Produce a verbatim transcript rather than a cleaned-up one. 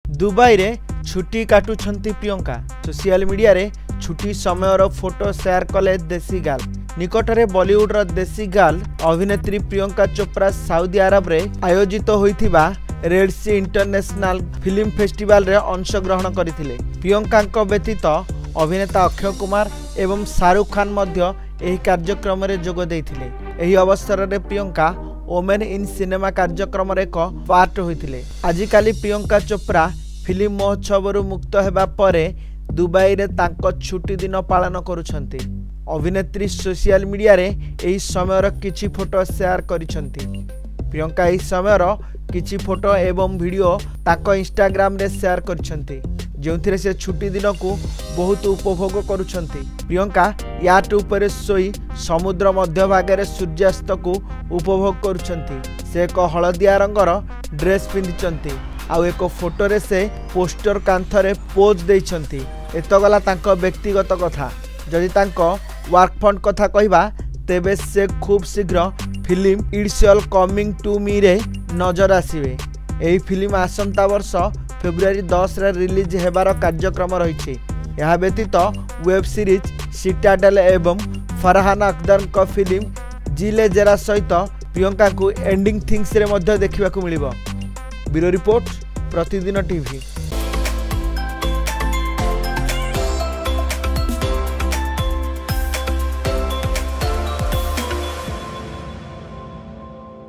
Dubai रे छुट्टी काटुछंती Priyanka. Social media रे छुट्टी समयर फोटो शेयर कले देसी गाल। निकटरे बॉलीवुड रो देसी गाल अभिनेत्री प्रियंका चोप्रा सऊदी अरब रे आयोजित होइथिबा Red Sea International Film Festival रे अंशग्रहण करथिले। प्रियंका व्यतीत अभिनेता अक्षय कुमार एवं शाहरुख खान मध्य एही कार्यक्रम रे जोग देथिले। एही अवसर रे प्रियंका ओमेन इन सिनेमा कार्यक्रम रे एक पार्ट होइथिले। आजिकाली प्रियंका चोप्रा फिल्म महोत्सव मुक्त हेबा परे दुबई रे तांको छुट्टी दिन पालन करुछंती। अभिनेत्री सोशल मीडिया रे एही समयर किछि फोटो शेयर करिसंती। प्रियंका एही समयर किछि फोटो एवं वीडियो ताको इंस्टाग्राम रे शेयर करिसंती, जोंथिरे से छुट्टी दिन को बहुत उपभोग करुछंती। प्रियंका याट उपरे सोई समुद्र मध्य भाग सूर्यास्त को उपभोग करुछंती। से एक हलदिया रंगर ड्रेस पिंधिचंती आउ एक फोटो रे से पोस्टर कांथरे पोज देइछंती। एतो गला तांको व्यक्तिगत कथा। जदि तांको वर्क फंड कथा कहबा तेबे से खूब शीघ्र film it's all coming to me रे नजर आसीबे। एही फिल्म आसंता वर्ष फेब्रुआरी दस रे रिलीज हेबार कार्यक्रम रहिछि। यह व्यतीत वेब सीरीज सिटाडेल एवं फरहान अख्तर को फिल्म जिले जरा सहित प्रियंका को एंडिंग थिंग्स रे मध्य देखिबा को मिलिबो। Bureau report Pratidin TV.